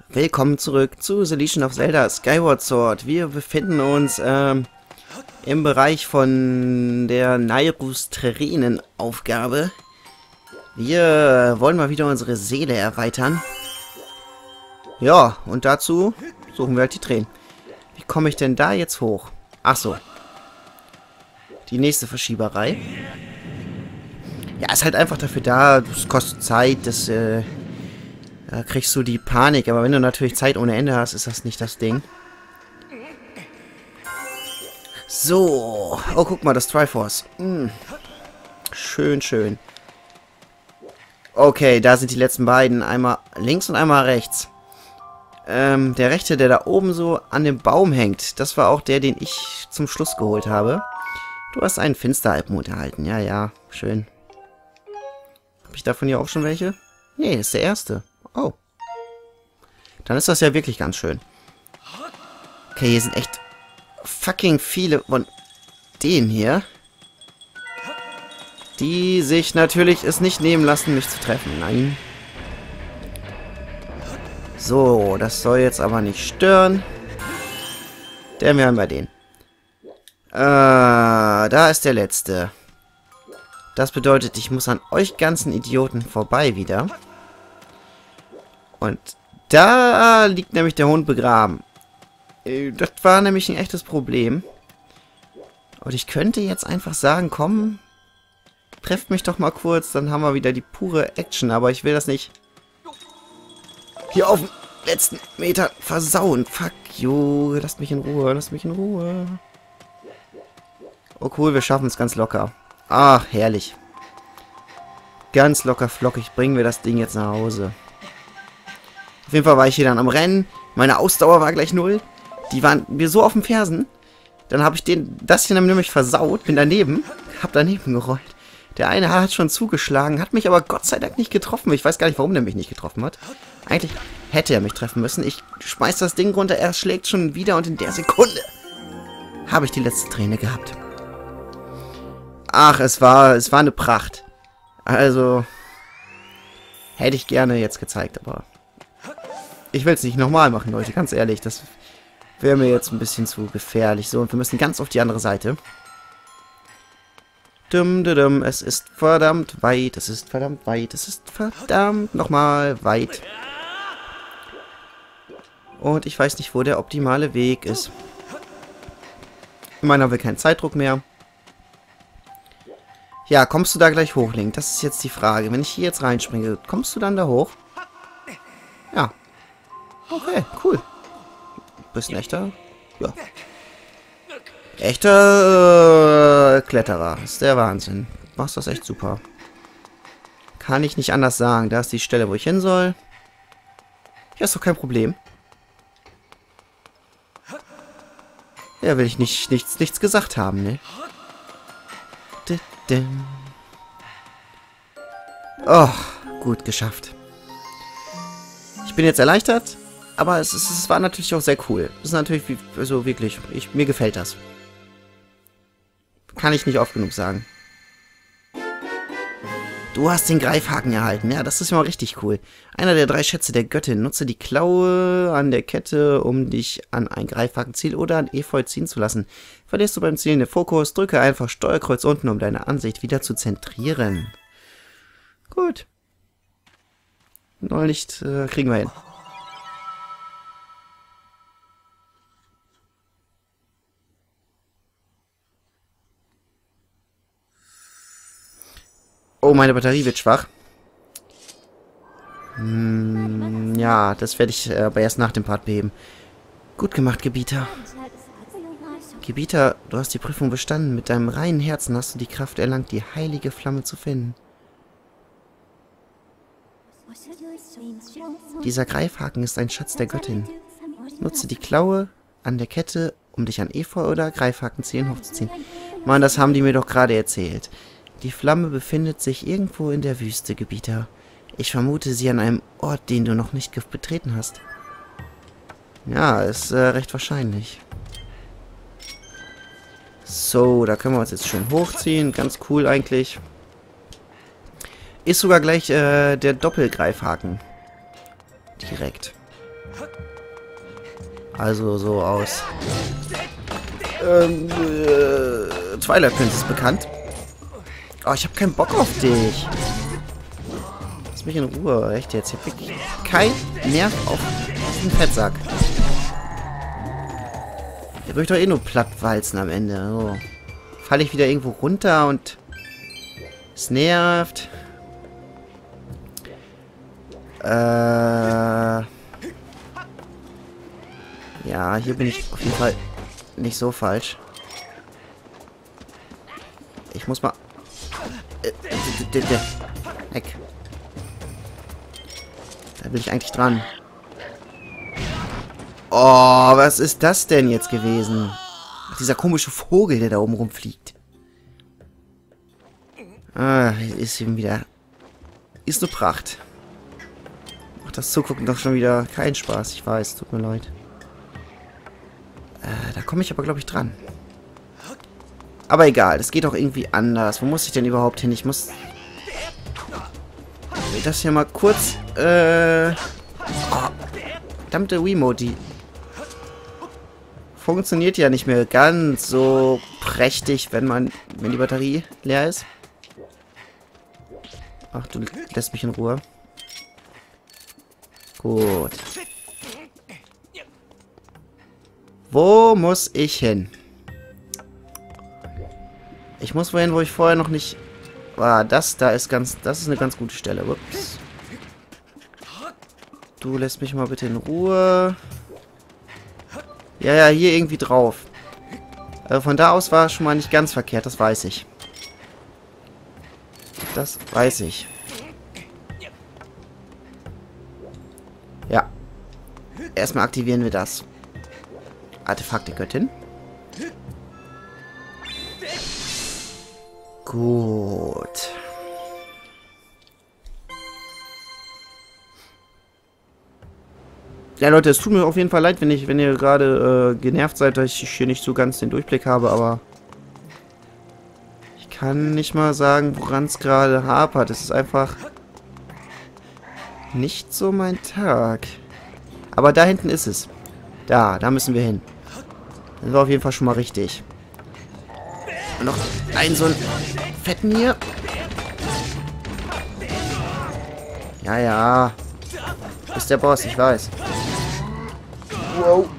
Willkommen zurück zu The Legend of Zelda Skyward Sword. Wir befinden uns im Bereich von der Nairus Terrenen-Aufgabe. Wir wollen mal wieder unsere Seele erweitern. Ja, und dazu suchen wir halt die Tränen. Wie komme ich denn da jetzt hoch? Ach so. Die nächste Verschieberei. Ja, ist halt einfach dafür da, das kostet Zeit, das da kriegst du die Panik, aber wenn du natürlich Zeit ohne Ende hast, ist das nicht das Ding. So. Oh, guck mal, das Triforce. Schön, schön. Okay, da sind die letzten beiden. Einmal links und einmal rechts. Der rechte, der da oben so an dem Baum hängt, das war auch der, den ich zum Schluss geholt habe. Du hast einen Finsteralpmut erhalten. Ja, ja, schön. Habe ich davon hier auch schon welche? Nee, ist der erste. Oh. Dann ist das ja wirklich ganz schön. Okay, hier sind echt fucking viele von denen hier. Die sich natürlich es nicht nehmen lassen, mich zu treffen. Nein. So, das soll jetzt aber nicht stören. Denn wir haben bei denen. Da ist der letzte. Das bedeutet, ich muss an euch ganzen Idioten vorbei wieder. Und da liegt nämlich der Hund begraben. Das war nämlich ein echtes Problem. Und ich könnte jetzt einfach sagen, komm, trefft mich doch mal kurz, dann haben wir wieder die pure Action. Aber ich will das nicht hier auf den letzten Meter versauen. Fuck you, lasst mich in Ruhe, lasst mich in Ruhe. Oh cool, wir schaffen es ganz locker. Ach, herrlich. Ganz locker flockig bringen wir das Ding jetzt nach Hause. Auf jeden Fall war ich hier dann am Rennen. Meine Ausdauer war gleich 0. Die waren mir so auf den Fersen. Dann habe ich das hier nämlich versaut. Bin daneben. Hab daneben gerollt. Der eine hat schon zugeschlagen. Hat mich aber Gott sei Dank nicht getroffen. Ich weiß gar nicht, warum der mich nicht getroffen hat. Eigentlich hätte er mich treffen müssen. Ich schmeiß das Ding runter. Er schlägt schon wieder. Und in der Sekunde habe ich die letzte Träne gehabt. Ach, es war eine Pracht. Also hätte ich gerne jetzt gezeigt, aber ich will es nicht nochmal machen, Leute, ganz ehrlich. Das wäre mir jetzt ein bisschen zu gefährlich. So, und wir müssen ganz auf die andere Seite. Es ist verdammt weit, es ist verdammt weit, es ist verdammt nochmal weit. Und ich weiß nicht, wo der optimale Weg ist. Ich meine, haben wir keinen Zeitdruck mehr. Ja, kommst du da gleich hoch, Link? Das ist jetzt die Frage. Wenn ich hier jetzt reinspringe, kommst du dann da hoch? Ja. Okay, cool. Bist ein echter? Ja. Echter Kletterer. Ist der Wahnsinn. Machst das echt super. Kann ich nicht anders sagen. Da ist die Stelle, wo ich hin soll. Ja, ist doch kein Problem. Ja, will ich nichts gesagt haben, ne? Oh, gut geschafft. Ich bin jetzt erleichtert, aber es war natürlich auch sehr cool. Es ist natürlich, also wirklich, mir gefällt das. Kann ich nicht oft genug sagen. Du hast den Greifhaken erhalten. Ja, das ist ja mal richtig cool. Einer der 3 Schätze der Göttin. Nutze die Klaue an der Kette, um dich an ein Greifhakenziel oder an Efeu ziehen zu lassen. Verlierst du beim Zielen den Fokus, drücke einfach Steuerkreuz unten, um deine Ansicht wieder zu zentrieren. Gut. Neulich kriegen wir hin. Oh, meine Batterie wird schwach. Ja, das werde ich aber erst nach dem Part beheben. Gut gemacht, Gebieter. Gebieter, du hast die Prüfung bestanden. Mit deinem reinen Herzen hast du die Kraft erlangt, die heilige Flamme zu finden. Dieser Greifhaken ist ein Schatz der Göttin. Nutze die Klaue an der Kette, um dich an Efeu oder Greifhakenzielen hochzuziehen. Mann, das haben die mir doch gerade erzählt. Die Flamme befindet sich irgendwo in der Wüste, Gebieter. Ich vermute sie an einem Ort, den du noch nicht betreten hast. Ja, ist recht wahrscheinlich. So, da können wir uns jetzt schön hochziehen. Ganz cool eigentlich. Ist sogar gleich der Doppelgreifhaken. Direkt. Also so aus Twilight Princess bekannt. Oh, ich habe keinen Bock auf dich. Lass mich in Ruhe. Echt jetzt. Ich habe wirklich kein Nerv auf diesen Fettsack. Der wird doch eh nur plattwalzen am Ende. So. Falle ich wieder irgendwo runter und es nervt. Ja, hier bin ich auf jeden Fall nicht so falsch. Ich muss mal... Weg. Da will ich eigentlich dran. Oh, was ist das denn jetzt gewesen? Ach, dieser komische Vogel, der da oben rumfliegt. Ah, ist eben wieder... Ist eine Pracht. Macht das Zugucken doch schon wieder keinen Spaß. Ich weiß, tut mir leid. Da komme ich aber, glaube ich, dran. Aber egal, das geht auch irgendwie anders. Wo muss ich denn überhaupt hin? Ich muss... das hier mal kurz... Oh, verdammte Wiimote, die... funktioniert ja nicht mehr ganz so prächtig, wenn die Batterie leer ist. Ach, du lässt mich in Ruhe. Gut. Wo muss ich hin? Ich muss wohin, wo ich vorher noch nicht... Ah, das ist eine ganz gute Stelle. Ups. Du lässt mich mal bitte in Ruhe. Ja, hier irgendwie drauf. Von da aus war schon mal nicht ganz verkehrt, das weiß ich. Das weiß ich. Ja. Erstmal aktivieren wir das. Artefakt der Göttin. Gut. Ja, Leute, es tut mir auf jeden Fall leid, wenn ihr gerade genervt seid, dass ich hier nicht so ganz den Durchblick habe, aber ich kann nicht mal sagen, woran es gerade hapert. Es ist einfach nicht so mein Tag. Aber da hinten ist es. Da müssen wir hin. Das war auf jeden Fall schon mal richtig. Und noch einen so einen fetten hier. Ja. Ist der Boss, ich weiß. Wow.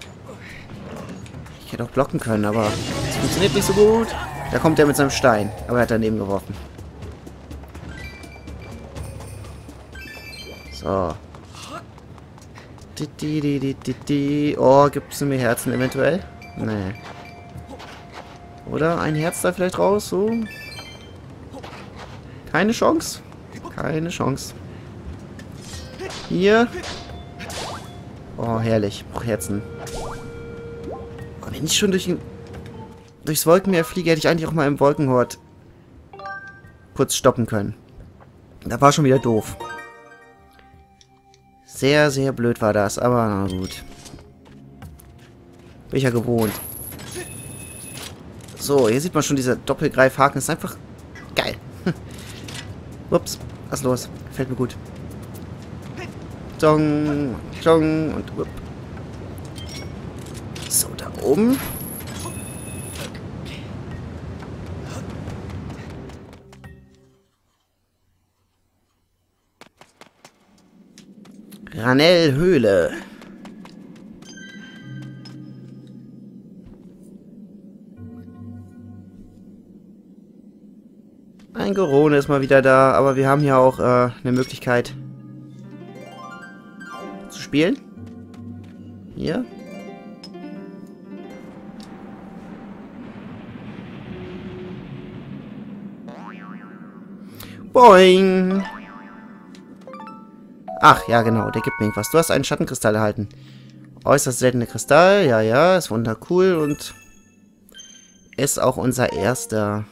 Ich hätte auch blocken können, aber es funktioniert nicht so gut. Da kommt er mit seinem Stein. Aber er hat daneben geworfen. So. Oh, gibt es mir Herzen eventuell? Nee. Oder ein Herz da vielleicht raus, so. Keine Chance. Keine Chance. Hier. Oh, herrlich. Auch Herzen. Oh, wenn ich schon durchs Wolkenmeer fliege, hätte ich eigentlich auch mal im Wolkenhort kurz stoppen können. Da war schon wieder doof. Sehr, sehr blöd war das, aber na gut. Bin ich ja gewohnt. So, hier sieht man schon, dieser Doppelgreifhaken ist einfach geil. Ups, was ist los? Gefällt mir gut. Jong, Jong und up. So, da oben. Ranell-Höhle. Ein Gorone ist mal wieder da, aber wir haben hier auch eine Möglichkeit zu spielen. Hier. Boing! Ach, ja genau, der gibt mir irgendwas. Du hast einen Schattenkristall erhalten. Äußerst seltener Kristall, ja, ist wundercool und ist auch unser erster.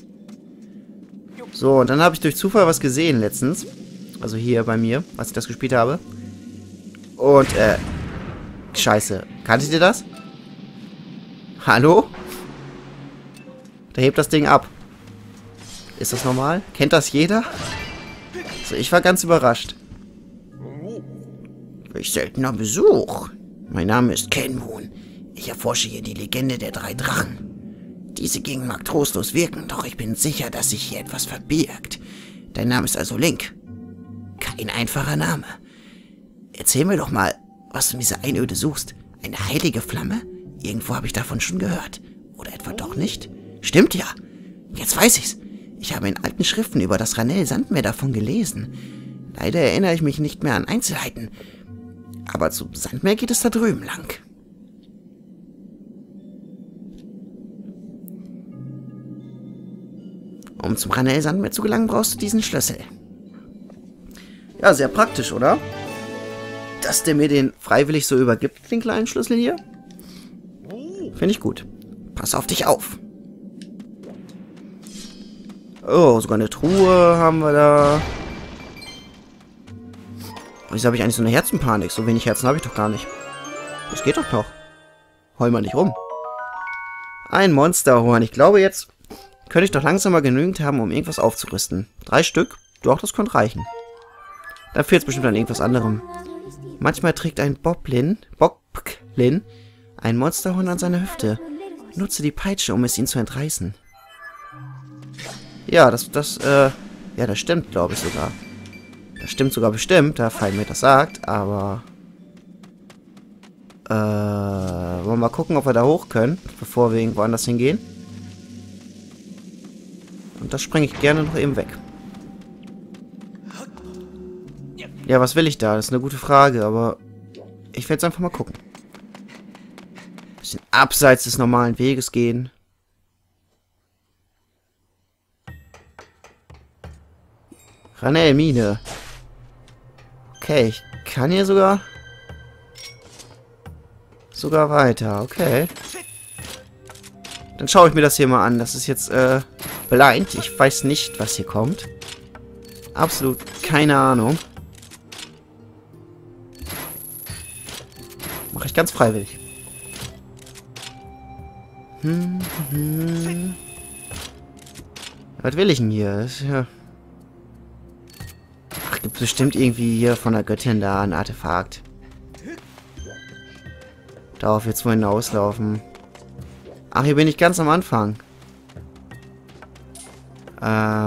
So, und dann habe ich durch Zufall was gesehen letztens. Also hier bei mir, als ich das gespielt habe. Und, scheiße. Kanntet ihr das? Hallo? Da hebt das Ding ab. Ist das normal? Kennt das jeder? So, ich war ganz überrascht. Welch seltener Besuch. Mein Name ist Kenmoon. Ich erforsche hier die Legende der 3 Drachen. Diese Gegend mag trostlos wirken, doch ich bin sicher, dass sich hier etwas verbirgt. Dein Name ist also Link. Kein einfacher Name. Erzähl mir doch mal, was du in dieser Einöde suchst. Eine heilige Flamme? Irgendwo habe ich davon schon gehört. Oder etwa doch nicht? Stimmt ja. Jetzt weiß ich's. Ich habe in alten Schriften über das Ranell-Sandmeer davon gelesen. Leider erinnere ich mich nicht mehr an Einzelheiten. Aber zum Sandmeer geht es da drüben lang. Um zum Ranell-Sandmeer zu gelangen, brauchst du diesen Schlüssel. Ja, sehr praktisch, oder? Dass der mir den freiwillig so übergibt, den kleinen Schlüssel hier. Finde ich gut. Pass auf dich auf. Oh, sogar eine Truhe haben wir da. Wieso habe ich eigentlich so eine Herzenpanik? So wenig Herzen habe ich doch gar nicht. Das geht doch noch. Heul mal nicht rum. Ein Monsterhorn. Ich glaube, jetzt könnte ich doch langsam mal genügend haben, um irgendwas aufzurüsten. 3 Stück? Doch, das könnte reichen. Dann fehlt es bestimmt an irgendwas anderem. Manchmal trägt ein Boblin ein Monsterhorn an seiner Hüfte. Nutze die Peitsche, um es ihm zu entreißen. Ja, das stimmt, glaube ich sogar. Das stimmt sogar bestimmt, da Fein mir das sagt, aber... wollen wir mal gucken, ob wir da hoch können, bevor wir irgendwo anders hingehen. Und das springe ich gerne noch eben weg. Ja, was will ich da? Das ist eine gute Frage, aber ich werde jetzt einfach mal gucken. Bisschen abseits des normalen Weges gehen. Ranell-Mine. Okay, ich kann hier sogar weiter. Okay. Dann schaue ich mir das hier mal an. Das ist jetzt blind. Ich weiß nicht, was hier kommt. Absolut keine Ahnung. Mache ich ganz freiwillig. Was will ich denn hier? Das ist ja... Ach, gibt bestimmt irgendwie hier von der Göttin da ein Artefakt. Darauf jetzt wohl hinauslaufen. Ach, hier bin ich ganz am Anfang. Ach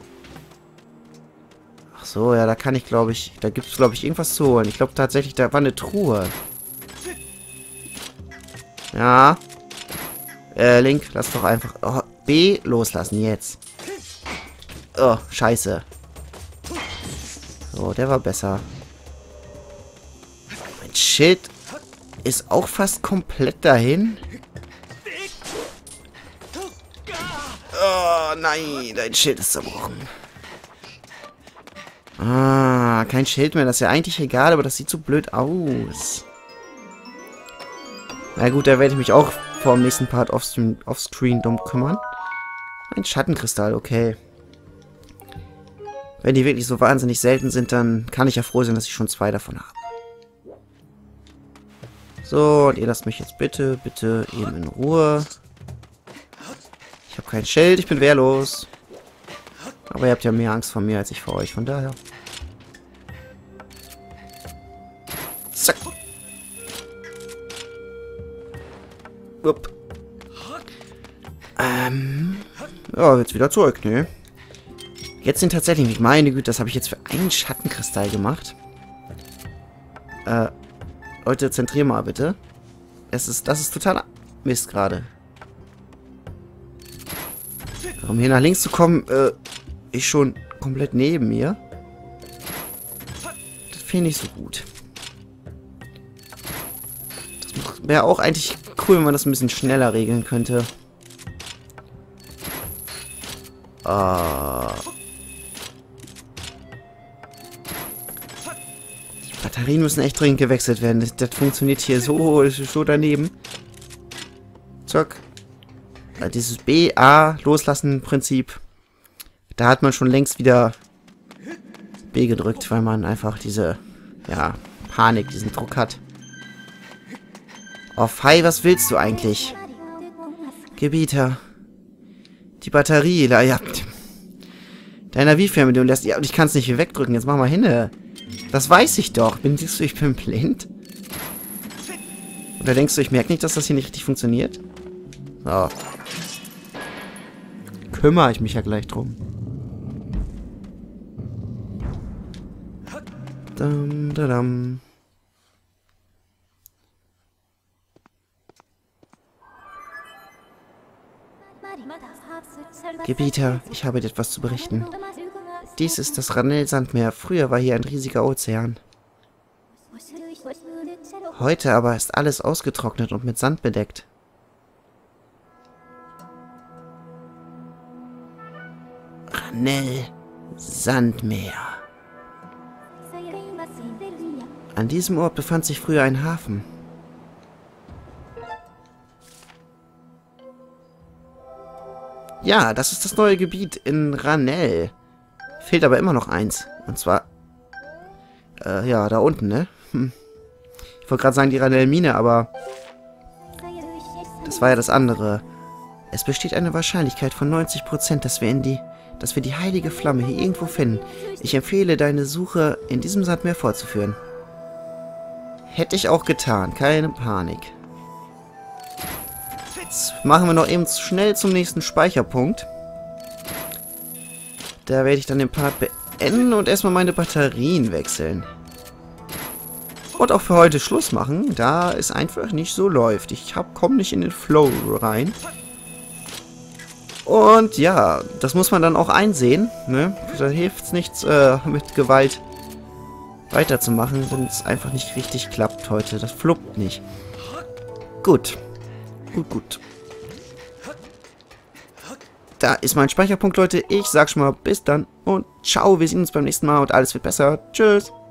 so, ja, da kann ich, glaube ich... Da gibt es, glaube ich, irgendwas zu holen. Ich glaube tatsächlich, da war eine Truhe. Ja. Link, lass doch einfach... Oh, B loslassen, jetzt. Oh, scheiße. So, der war besser. Mein Schild ist auch fast komplett dahin. Oh, nein, dein Schild ist zerbrochen. Ah, kein Schild mehr. Das ist ja eigentlich egal, aber das sieht so blöd aus. Na gut, da werde ich mich auch vor dem nächsten Part offscreen drum kümmern. Ein Schattenkristall, okay. Wenn die wirklich so wahnsinnig selten sind, dann kann ich ja froh sein, dass ich schon 2 davon habe. So, und ihr lasst mich jetzt bitte eben in Ruhe. Ich habe kein Schild, ich bin wehrlos. Aber ihr habt ja mehr Angst vor mir als ich vor euch, von daher. Zack. Upp. Ja, jetzt wieder zurück, ne? Jetzt sind tatsächlich, meine Güte, das habe ich jetzt für einen Schattenkristall gemacht. Leute, zentrier mal bitte. Das ist total Mist gerade. Um hier nach links zu kommen, ist schon komplett neben mir. Das finde ich so gut. Das wäre auch eigentlich cool, wenn man das ein bisschen schneller regeln könnte. Die Batterien müssen echt dringend gewechselt werden. Das funktioniert hier so daneben. Zack. Dieses B-A loslassen Prinzip. Da hat man schon längst wieder B gedrückt, weil man einfach diese, ja, Panik, diesen Druck hat. Oh, Fei, was willst du eigentlich? Gebieter. Die Batterie, ja. Deiner Navi-Fernbedienung lässt... Ja, und ich kann es nicht hier wegdrücken. Jetzt mach mal hin. Das weiß ich doch. Denkst du, ich bin blind? Oder denkst du, ich merke nicht, dass das hier nicht richtig funktioniert? So. Kümmere ich mich ja gleich drum. Dum, da, dum. Gebieter, ich habe dir etwas zu berichten. Dies ist das Ranell-Sandmeer. Früher war hier ein riesiger Ozean. Heute aber ist alles ausgetrocknet und mit Sand bedeckt. Ranell-Sandmeer. An diesem Ort befand sich früher ein Hafen. Ja, das ist das neue Gebiet in Ranell. Fehlt aber immer noch eins. Und zwar... ja, da unten, ne? Ich wollte gerade sagen die Ranell-Mine, aber... Das war ja das andere. Es besteht eine Wahrscheinlichkeit von 90%, dass wir die heilige Flamme hier irgendwo finden. Ich empfehle, deine Suche in diesem Sandmeer fortzuführen. Hätte ich auch getan. Keine Panik. Jetzt machen wir noch eben schnell zum nächsten Speicherpunkt. Da werde ich dann den Part beenden und erstmal meine Batterien wechseln. Und auch für heute Schluss machen, da es einfach nicht so läuft. Ich komme nicht in den Flow rein. Und ja, das muss man dann auch einsehen. Ne? Da hilft es nichts, mit Gewalt weiterzumachen, wenn es einfach nicht richtig klappt heute. Das fluppt nicht. Gut. Gut. Da ist mein Speicherpunkt, Leute. Ich sag schon mal bis dann und ciao. Wir sehen uns beim nächsten Mal und alles wird besser. Tschüss.